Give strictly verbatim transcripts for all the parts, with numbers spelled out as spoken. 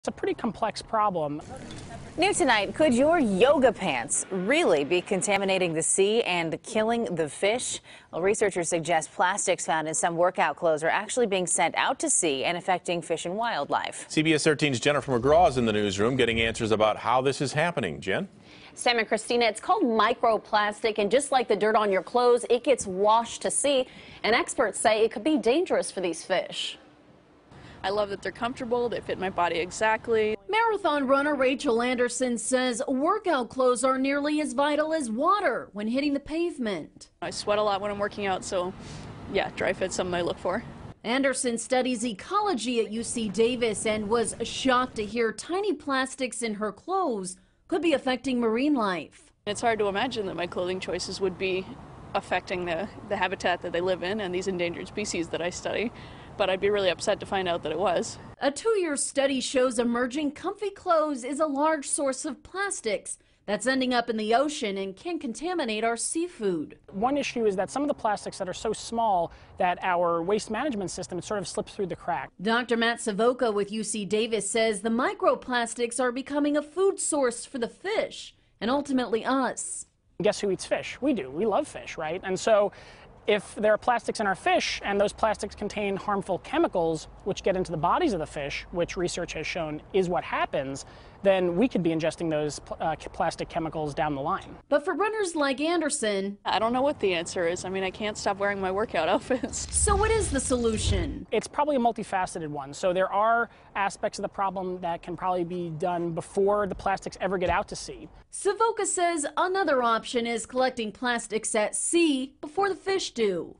It's a pretty complex problem. New tonight, could your yoga pants really be contaminating the sea and killing the fish? Well, researchers suggest plastics found in some workout clothes are actually being sent out to sea and affecting fish and wildlife. C B S thirteen's Jennifer McGraw is in the newsroom getting answers about how this is happening. Jen? Sam and Christina, it's called microplastic, and just like the dirt on your clothes, it gets washed to sea, and experts say it could be dangerous for these fish. I love that they're comfortable, they fit my body exactly. Marathon runner Rachel Anderson says workout clothes are nearly as vital as water when hitting the pavement. I sweat a lot when I'm working out, so yeah, dry fit's something I look for. Anderson studies ecology at U C Davis and was shocked to hear tiny plastics in her clothes could be affecting marine life. It's hard to imagine that my clothing choices would be affecting the, the habitat that they live in and these endangered species that I study, but I'd be really upset to find out that it was. A two-year study shows emerging comfy clothes is a large source of plastics that's ending up in the ocean and can contaminate our seafood. One issue is that some of the plastics that are so small that our waste management system sort of slips through the crack. Doctor Matt Savoca with U C Davis says the microplastics are becoming a food source for the fish and ultimately us. Guess who eats fish? We do. We love fish, right? And so if there are plastics in our fish and those plastics contain harmful chemicals which get into the bodies of the fish, which research has shown is what happens, then we could be ingesting those uh, plastic chemicals down the line. But for runners like Anderson, I don't know what the answer is. I mean, I can't stop wearing my workout outfits. So what is the solution? It's probably a multifaceted one. So there are aspects of the problem that can probably be done before the plastics ever get out to sea. Savoca says another option is collecting plastics at sea before the fish do.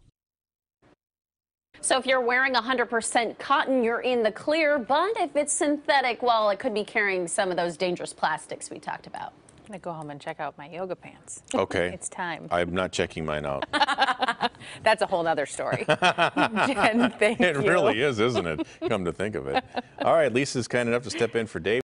So if you're wearing one hundred percent cotton, you're in the clear, but if it's synthetic, well, it could be carrying some of those dangerous plastics we talked about. I'm going to go home and check out my yoga pants. Okay. It's time. I'm not checking mine out. That's a whole other story. Jen, thank It you. really is, isn't it? Come to think of it. All right, Lisa's kind enough to step in for Dave.